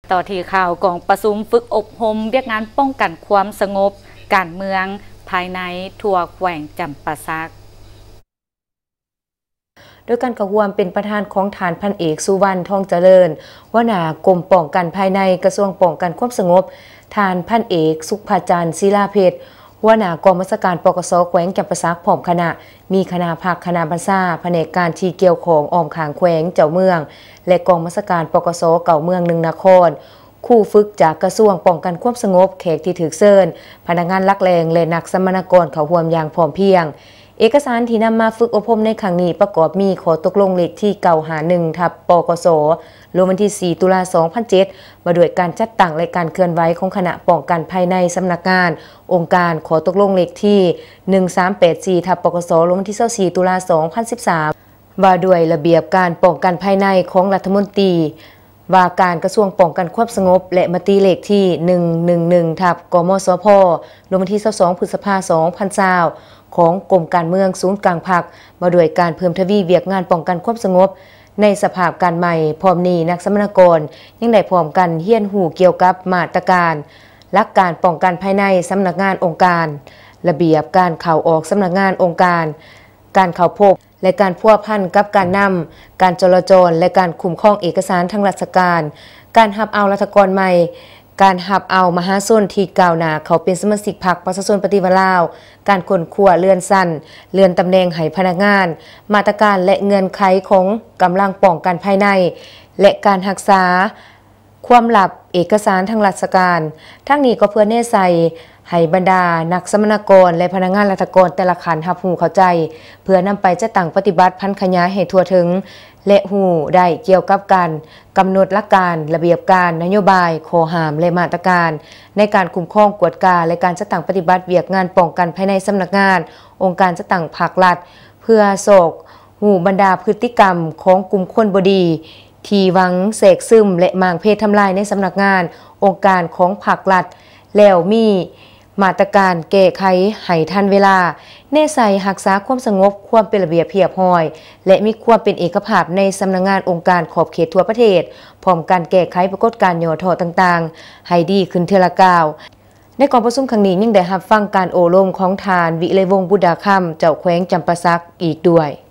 ต่อที่ข่าวกองประชุมฝึกอบรมเรียกงานป้องกันความสงบการเมืองภายในทั่วแขวงจำปาสักโดยการกระหวมเป็นประธานของฐานพันเอกสุวรรณทองเจริญหัวหน้ากรมป้องกันภายในกระทรวงป้องกันความสงบฐานพันเอกสุภาจันทร์ศิลาเพชรหัวหน้ากองบัญชาการปกส.แขวงจำปาสักพร้อมคณะมีคณะภาคคณะบัญชาแผนกการที่เกี่ยวของอ้อมขางแขวงเจ้าเมืองและกองบัญชาการปกส.เก่าเมืองนครคู่ฝึกจากกระทรวงป้องกันความสงบแขกที่ถือเชิญพนักงานลักแรงและนักสมณกรเขาร่วมอย่างพร้อมเพรียงเอกสารที่นำมาฝึกอบรมในครั้งนี้ประกอบมีขอตกลงเลขที่951/ปกส.ลงวันที่4 ตุลาคม 2007มาด้วยการจัดตั้งและการเคลื่อนไหวของคณะป้องกันภายในสำนักงานองค์การขอตกลงเลขที่1384/ปกส.ลงวันที่24 ตุลาคม 2013ว่าด้วยระเบียบการป้องกันภายในของรัฐมนตรีว่าการกระทรวงป้องกันความสงบและมติเลขที่111/กมสพลงวันที่22 พฤษภาคม 2020ของกรมการเมืองศูนย์กลางภาคมาด้วยการเพิ่มทวีเวียกงานป้องกันความสงบในสภาพการใหม่พร้อมนี้นักสมณกรยังได้พร้อมกันเฮียนหูเกี่ยวกับมาตรการหลักการป้องกันภายในสำนักงานองค์การระเบียบการเข้าออกสำนักงานองค์การการเข้าพบและการพัวพันกับการนำการจราจรและการคุ้มครองเอกสารทางราชการการหับเอารัฐกรใหม่การหับเอามหาชนที่กล่าวหน้าเขาเป็นสมาชิกพรรคประชาชนปฏิวัติลาวการขนขั้วเลื่อนสั้นเลื่อนตำแหน่งให้พนักงานมาตรการและเงื่อนไขของกำลังป้องกันภายในและการรักษาความลับเอกสารทางราชการทั้งนี้ก็เพื่อแน่ใจให้บรรดานักสมณกรและพนักงานราชการแต่ละขันรับรู้เข้าใจเพื่อนำไปจัดตั้งปฏิบัติพันขยายให้ทั่วถึงและหูได้เกี่ยวกับการกำหนดหลักการระเบียบการนโยบายข้อห้ามและมาตรการในการคุ้มครองกวดกาและการจัดตั้งปฏิบัติเวียกงานป้องกันภายในสำนักงานองค์การจัดตั้งภาครัฐเพื่อโศกหูบรรดาพฤติกรรมของกลุ่มคนบดีที่หวังเสกซึมและมางเพศทำลายในสำนักงานองค์การของภาครัฐแล้วมีมาตรการแก้ไขให้ทันเวลาแน่ใจรักษาความสงบความเป็นระเบียบเรียบร้อยและมีความเป็นเอกภาพในสำนักงานองค์การขอบเขตทั่วประเทศพร้อมการแก้ไขปรากฏการณ์ย่อท่อต่างๆให้ดีขึ้นเทอละก้าวในกองประชุมครั้งนี้ยังได้รับฟังการโอโลมของทานวิไลวงศ์บุดาค่ำเจ้าแขวงจำปาสักอีกด้วย